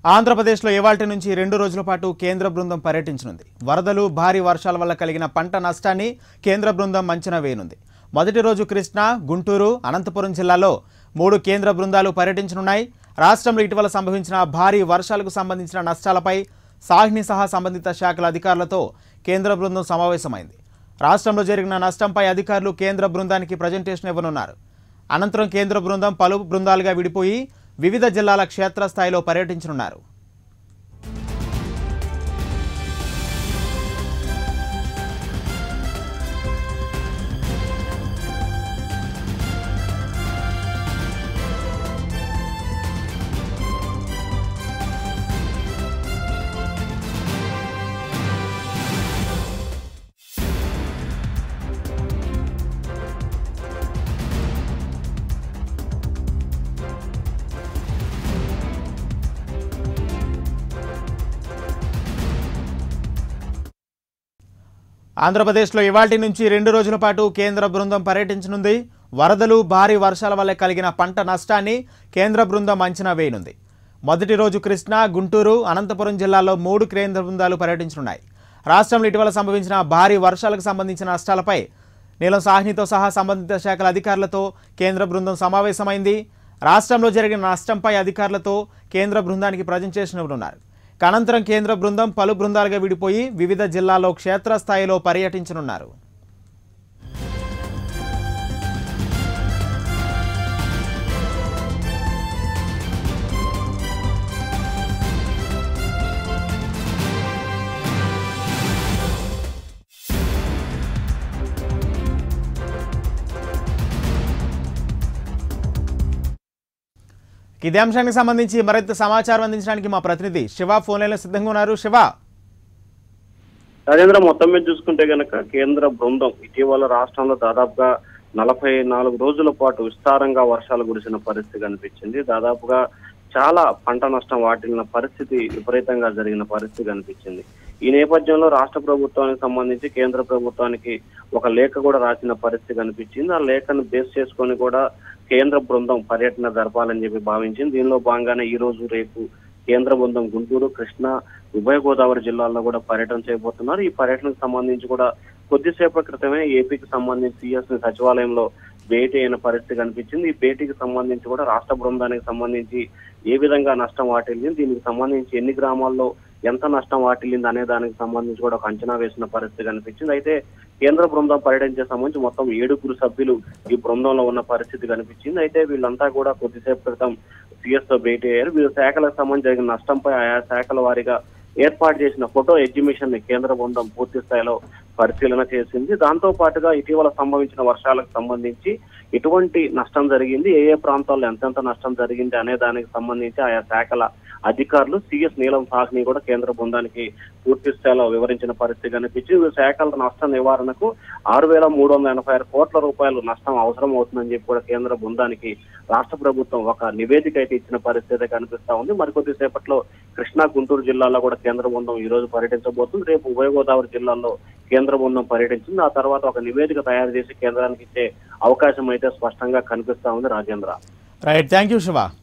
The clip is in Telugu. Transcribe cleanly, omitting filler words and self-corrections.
ఆంధ్రప్రదేశ్లో ఇవాల్టి నుంచి 2 రోజుల పాటు కేంద్ర బృందం పర్యటించనుంది. వరదలు, భారీ వర్షాల వల్ల కలిగిన పంట నష్టాన్ని కేంద్ర బృందం అంచనా వేయనుంది. మొదటి రోజు కృష్ణా, గుంటూరు, అనంతపురం జిల్లాలో 3 కేంద్ర బృందాలు పర్యటించనున్నాయి. రాష్ట్రంలో ఇటీవల సంభవించిన భారీ వర్షాలకు సంబంధించిన నష్టాలపై సాహ్ని సహా సంబంధిత శాఖల అధికారులతో కేంద్ర బృందం సమావేశమైంది. రాష్ట్రంలో జరిగిన నష్టంపై అధికారులు కేంద్ర బృందానికి ప్రజెంటేషన్ ఇవ్వనున్నారు. అనంతరం కేంద్ర బృందం పలు బృందాలుగా విడిపోయి వివిధ జిల్లాల క్షేత్రస్థాయిలో పర్యటించనున్నారు. ఆంధ్రప్రదేశ్లో ఇవాల్టి నుంచి 2 రోజుల పాటు కేంద్ర బృందం పర్యటించనుంది. వరదలు, భారీ వర్షాల వల్ల కలిగిన పంట నష్టాన్ని కేంద్ర బృందం అంచనా వేయనుంది. మొదటి రోజు కృష్ణా, గుంటూరు, అనంతపురం జిల్లాల్లో 3 కేంద్ర బృందాలు పర్యటించనున్నాయి. రాష్ట్రంలో ఇటీవల సంభవించిన భారీ వర్షాలకు సంబంధించిన నష్టాలపై నీలం సాహ్నితో సహా సంబంధిత శాఖల అధికారులతో కేంద్ర బృందం సమావేశమైంది. రాష్ట్రంలో జరిగిన నష్టంపై అధికారులతో కేంద్ర బృందానికి ప్రజెంటేషన్ ఇవ్వనున్నారు. అనంతరం కేంద్ర బృందం పలు బృందాలుగా విడిపోయి వివిధ జిల్లాల్లో క్షేత్రస్థాయిలో పర్యటించనున్నారు. ఇదే అంశానికి సంబంధించి మరింత సమాచారం అందించడానికి మా ప్రతినిధి శివ ఫోన్ లైన్లో సిద్ధంగా ఉన్నారు. శివ, రాజేంద్ర, మొత్తం మీద చూసుకుంటే గనక కేంద్ర బృందం ఇటీవల రాష్ట్రంలో దాదాపుగా 44 రోజుల పాటు విస్తారంగా వర్షాలు కురిసిన పరిస్థితి కనిపించింది. దాదాపుగా చాలా పంట నష్టం వాటిల్లిన పరిస్థితి, విపరీతంగా జరిగిన పరిస్థితి కనిపించింది. ఈ నేపథ్యంలో రాష్ట్ర ప్రభుత్వానికి సంబంధించి కేంద్ర ప్రభుత్వానికి ఒక లేఖ కూడా రాసిన పరిస్థితి కనిపించింది. ఆ లేఖను బేస్ చేసుకొని కూడా కేంద్ర బృందం పర్యటన జరపాలని చెప్పి భావించింది. దీనిలో భాగంగానే ఈ రోజు, రేపు కేంద్ర బృందం గుంటూరు, కృష్ణా, ఉభయ గోదావరి జిల్లాల్లో కూడా పర్యటన చేయబోతున్నారు. ఈ పర్యటనకు సంబంధించి కూడా కొద్దిసేపటి క్రితమే ఏపీకి సంబంధించి సీఎస్ సచివాలయంలో భేటీ అయిన పరిస్థితి కనిపించింది. ఈ భేటీకి సంబంధించి కూడా రాష్ట్ర బృందానికి సంబంధించి ఏ విధంగా నష్టం వాటిల్లింది, దీనికి సంబంధించి ఎన్ని గ్రామాల్లో ఎంత నష్టం వాటిల్లింది అనే దానికి సంబంధించి కూడా ఒక అంచనా వేసిన పరిస్థితి కనిపించింది. అయితే కేంద్ర బృందం పర్యటించే సంబంధించి మొత్తం 7 సభ్యులు ఈ బృందంలో ఉన్న పరిస్థితి కనిపించింది. అయితే వీళ్ళంతా కూడా కొద్దిసేపు క్రితం సీఎస్ తో భేటీ అయ్యారు. వివిధ శాఖలకు సంబంధించి జరిగిన నష్టంపై ఆయా శాఖల వారీగా ఏర్పాటు చేసిన ఫోటో ఎగ్జిబిషన్ ని కేంద్ర బృందం పూర్తి స్థాయిలో పరిశీలన చేసింది. దాంతో పాటుగా ఇటీవల సంభవించిన వర్షాలకు సంబంధించి ఎటువంటి నష్టం జరిగింది, ఏ ఏ ప్రాంతాల్లో ఎంతెంత నష్టం జరిగింది అనే దానికి సంబంధించి ఆయా శాఖల అధికారులు సీఎస్ నీలం సాహ్ని కూడా కేంద్ర బృందానికి పూర్తి స్థాయిలో వివరించిన పరిస్థితి కనిపించి శాఖల నష్ట నివారణకు 6,386 కోట్ల రూపాయలు నష్టం అవసరం అవుతుందని చెప్పి కూడా కేంద్ర బృందానికి రాష్ట్ర ప్రభుత్వం ఒక నివేదిక అయితే ఇచ్చిన పరిస్థితి కనిపిస్తా ఉంది. మరికొద్ది సేపట్లో కృష్ణా, గుంటూరు జిల్లాలో కూడా కేంద్ర బృందం ఈ రోజు పర్యటించబోతుంది. రేపు ఉభయ గోదావరి జిల్లాల్లో కేంద్ర బృందం పర్యటించింది. ఆ తర్వాత ఒక నివేదిక తయారు చేసి కేంద్రానికి ఇచ్చే అవకాశం అయితే స్పష్టంగా కనిపిస్తా ఉంది. Rajendra, right, thank you Shiva.